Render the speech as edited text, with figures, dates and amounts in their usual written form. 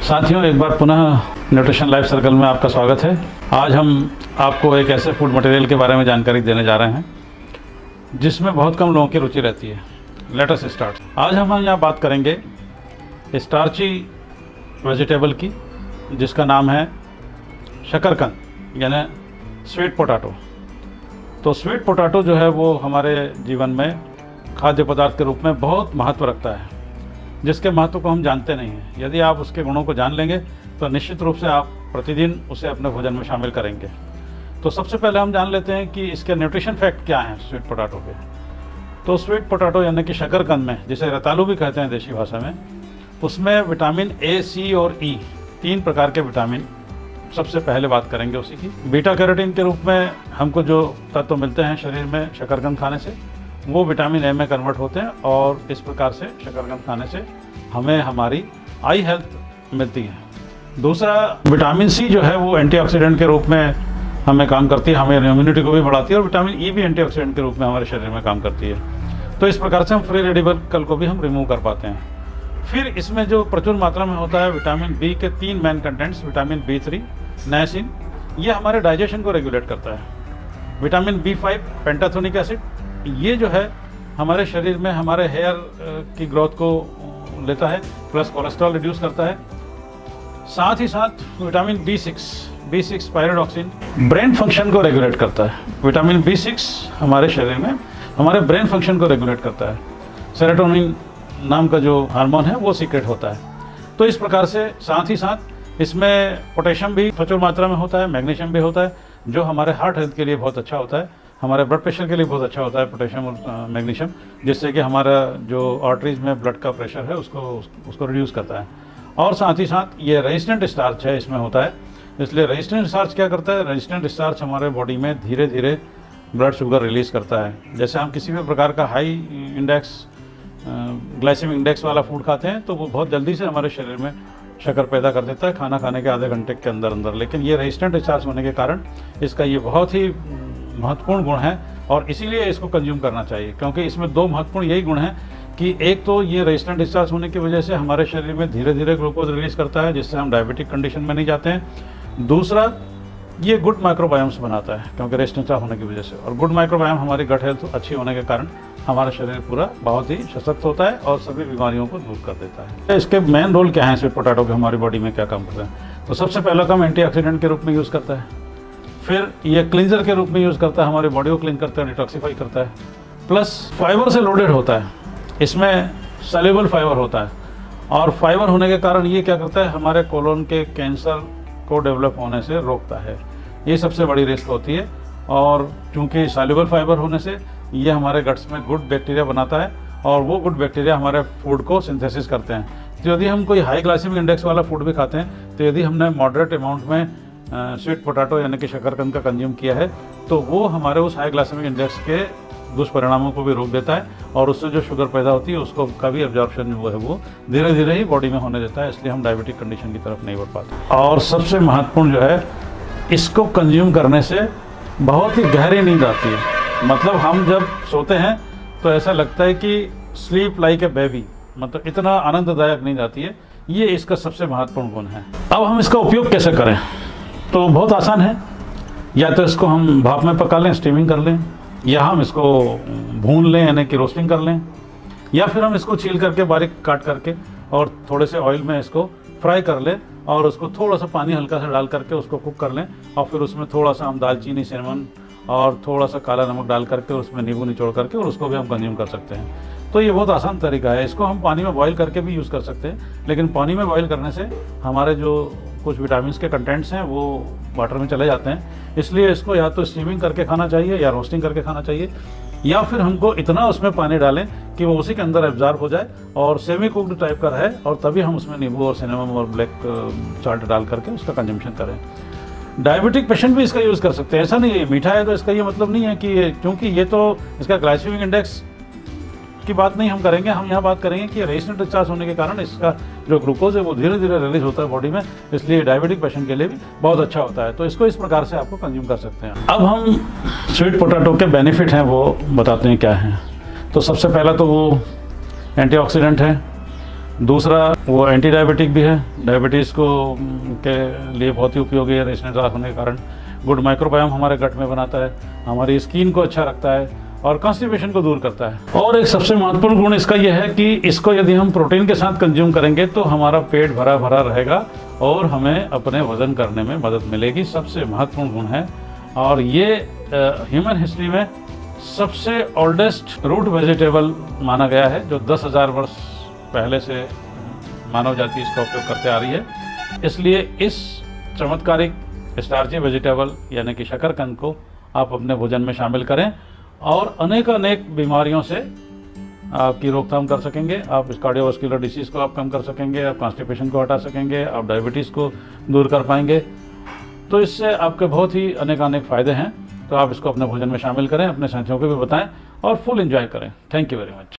साथियों, एक बार पुनः न्यूट्रिशन लाइफ सर्कल में आपका स्वागत है। आज हम आपको एक ऐसे फूड मटेरियल के बारे में जानकारी देने जा रहे हैं जिसमें बहुत कम लोगों की रुचि रहती है। Let us start. आज हम यहाँ बात करेंगे स्टार्ची वेजिटेबल की, जिसका नाम है शकरकंद यानी स्वीट पोटैटो। तो स्वीट पोटैटो जो है वो हमारे जीवन में खाद्य पदार्थ के रूप में बहुत महत्व रखता है, जिसके महत्व को हम जानते नहीं हैं। यदि आप उसके गुणों को जान लेंगे तो निश्चित रूप से आप प्रतिदिन उसे अपने भोजन में शामिल करेंगे। तो सबसे पहले हम जान लेते हैं कि इसके न्यूट्रिशन फैक्ट क्या हैं स्वीट पोटैटो के। तो स्वीट पोटैटो यानी कि शकरकंद में, जिसे रतालू भी कहते हैं देसी भाषा में, उसमें विटामिन ए, सी और ई, 3 प्रकार के विटामिन सबसे पहले बात करेंगे उसी की। बीटा कैरोटीन के रूप में हमको जो तत्व मिलते हैं शरीर में शकरकंद खाने से, वो विटामिन ए में कन्वर्ट होते हैं और इस प्रकार से शकरकंद खाने से हमें हमारी आई हेल्थ मिलती है। दूसरा, विटामिन सी जो है वो एंटीऑक्सीडेंट के रूप में हमें काम करती है, हमें इम्यूनिटी को भी बढ़ाती है, और विटामिन ई भी एंटीऑक्सीडेंट के रूप में हमारे शरीर में काम करती है। तो इस प्रकार से हम फ्री रेडिकल को भी हम रिमूव कर पाते हैं। फिर इसमें जो प्रचुर मात्रा में होता है विटामिन बी के 3 main contents, vitamin B3, niacin, ये हमारे डाइजेशन को रेगुलेट करता है। विटामिन B5, पेंटाथोनिक एसिड, ये जो है हमारे शरीर में हमारे हेयर की ग्रोथ को लेता है, प्लस कोलेस्ट्रॉल रिड्यूस करता है। साथ ही साथ vitamin B6 pyridoxine brain function को रेगुलेट करता है। विटामिन B6 हमारे शरीर में हमारे ब्रेन फंक्शन को रेगुलेट करता है। सेरोटोनिन नाम का जो हार्मोन है वो सीक्रेट होता है। तो इस प्रकार से साथ ही साथ इसमें पोटेशियम भी प्रचुर मात्रा में होता है, मैग्नीशियम भी होता है, जो हमारे हार्ट हेल्थ के लिए बहुत अच्छा होता है, हमारे ब्लड प्रेशर के लिए बहुत अच्छा होता है पोटेशियम और मैग्नीशियम, जिससे कि हमारा जो आर्टरीज में ब्लड का प्रेशर है उसको रिड्यूस करता है। और साथ ही साथ ये रेजिस्टेंट स्टार्च है इसमें होता है, इसलिए रेजिस्टेंट स्टार्च क्या करता है, रेजिस्टेंट स्टार्च हमारे बॉडी में धीरे धीरे ब्लड शुगर रिलीज करता है। जैसे हम किसी भी प्रकार का हाई इंडेक्स ग्लाइसेमिक इंडेक्स वाला फूड खाते हैं तो वो बहुत जल्दी से हमारे शरीर में शक्कर पैदा कर देता है खाना खाने के आधे घंटे के अंदर अंदर। लेकिन ये रेजिस्टेंट स्टार्च होने के कारण इसका ये बहुत ही महत्वपूर्ण गुण है और इसीलिए इसको कंज्यूम करना चाहिए, क्योंकि इसमें 2 महत्वपूर्ण यही गुण हैं कि एक तो ये रेजिस्टेंट स्टार्च होने की वजह से हमारे शरीर में धीरे धीरे ग्लूकोज रिलीज करता है, जिससे हम डायबिटिक कंडीशन में नहीं जाते हैं। दूसरा, ये गुड माइक्रोबायोम्स बनाता है, क्योंकि रेजिस्टेंट स्टार्च होने की वजह से, और गुड माइक्रोबायोम हमारी गट हेल्थ अच्छी होने के कारण हमारा शरीर पूरा बहुत ही सशक्त होता है और सभी बीमारियों को दूर कर देता है। इसके मेन रोल क्या है स्वीट पोटैटो के, हमारी बॉडी में क्या काम करता है? तो सबसे पहला काम एंटीऑक्सीडेंट के रूप में यूज़ करता है, फिर ये क्लींजर के रूप में यूज़ करता है, हमारी बॉडी को क्लीन करता है, डिटॉक्सीफाई करता है, प्लस फाइबर से लोडेड होता है, इसमें सॉल्युबल फाइबर होता है, और फाइबर होने के कारण ये क्या करता है, हमारे कोलोन के कैंसर को डेवलप होने से रोकता है। ये सबसे बड़ी रिस्क होती है, और चूँकि सॉल्युबल फाइबर होने से ये हमारे गट्स में गुड बैक्टीरिया बनाता है और वो गुड बैक्टीरिया हमारे फूड को सिंथेसिस करते हैं। तो यदि हम कोई हाई ग्लाइसेमिक इंडेक्स वाला फूड भी खाते हैं, तो यदि हमने मॉडरेट अमाउंट में स्वीट पोटैटो यानी कि शकरकंद का कंज्यूम किया है, तो वो हमारे उस हाई ग्लाइसेमिक इंडेक्स के दुष्परिणामों को भी रोक देता है, और उससे जो शुगर पैदा होती है उसको का भी एब्जॉर्प्शन जो है वो धीरे धीरे ही बॉडी में होने देता है, इसलिए हम डायबिटिक कंडीशन की तरफ नहीं बढ़ पाते। और सबसे महत्वपूर्ण जो है, इसको कंज्यूम करने से बहुत ही गहरी नींद आती है। मतलब हम जब सोते हैं तो ऐसा लगता है कि स्लीप लाइक ए बेबी, मतलब इतना आनंददायक नींद आती है। ये इसका सबसे महत्वपूर्ण गुण है। अब हम इसका उपयोग कैसे करें? तो बहुत आसान है, या तो इसको हम भाप में पका लें, स्टीमिंग कर लें, या हम इसको भून लें यानी कि रोस्टिंग कर लें, या फिर हम इसको छील करके बारीक काट करके और थोड़े से ऑयल में इसको फ्राई कर लें, और उसको थोड़ा सा पानी हल्का सा डाल करके उसको कुक कर लें, और फिर उसमें थोड़ा सा हम दालचीनी, सिनेमन और थोड़ा सा काला नमक डाल करके उसमें नींबू निचोड़ करके और उसको भी हम कंज्यूम कर सकते हैं। तो ये बहुत आसान तरीका है। इसको हम पानी में बॉईल करके भी यूज़ कर सकते हैं, लेकिन पानी में बॉईल करने से हमारे जो कुछ विटामिन के कंटेंट्स हैं वो वाटर में चले जाते हैं, इसलिए इसको या तो स्टीमिंग करके खाना चाहिए या रोस्टिंग करके खाना चाहिए, या फिर हमको इतना उसमें पानी डालें कि वो उसी के अंदर एब्जॉर्ब हो जाए और सेमी कुक्ड टाइप का रहे, और तभी हम उसमें नींबू और सिनेमन और ब्लैक सॉल्ट डाल करके उसका कंजम्पशन करें। डायबिटिक पेशेंट भी इसका यूज़ कर सकते हैं। ऐसा नहीं है मीठा है तो इसका ये मतलब नहीं है कि, क्योंकि ये तो इसका ग्लाइसेमिक इंडेक्स की बात नहीं हम करेंगे, हम यहाँ बात करेंगे कि रेजिस्टेंट स्टार्च होने के कारण इसका जो ग्लूकोज है वो धीरे धीरे रिलीज होता है बॉडी में, इसलिए डायबिटिक पेशेंट के लिए भी बहुत अच्छा होता है। तो इसको इस प्रकार से आपको कंज्यूम कर सकते हैं। अब हम स्वीट पोटैटो के बेनिफिट हैं वो बताते हैं क्या हैं। तो सबसे पहला तो वो एंटीऑक्सीडेंट है, दूसरा वो एंटी डायबिटिक भी है, डायबिटीज़ को के लिए बहुत ही उपयोगी है रेशनेट होने के कारण। गुड माइक्रोबायोम हमारे गट में बनाता है, हमारी स्किन को अच्छा रखता है और कॉन्स्टिपेशन को दूर करता है। और एक सबसे महत्वपूर्ण गुण इसका यह है कि इसको यदि हम प्रोटीन के साथ कंज्यूम करेंगे तो हमारा पेट भरा भरा रहेगा और हमें अपने वजन करने में मदद मिलेगी। सबसे महत्वपूर्ण गुण है। और ये ह्यूमन हिस्ट्री में सबसे ओल्डेस्ट रूट वेजिटेबल माना गया है, जो 10,000 वर्ष पहले से मानव जाति इसका उपयोग करते आ रही है। इसलिए इस चमत्कारिक स्टार्ची वेजिटेबल यानी कि शकरकंद को आप अपने भोजन में शामिल करें और अनेक बीमारियों से आपकी रोकथाम कर सकेंगे। आप इस कार्डियोवास्कुलर डिसीज़ को आप कम कर सकेंगे, आप कॉन्स्टिपेशन को हटा सकेंगे, आप डायबिटीज़ को दूर कर पाएंगे। तो इससे आपके बहुत ही अनेक फ़ायदे हैं। तो आप इसको अपने भोजन में शामिल करें, अपने साथियों को भी बताएं और फुल एंजॉय करें। Thank you very much.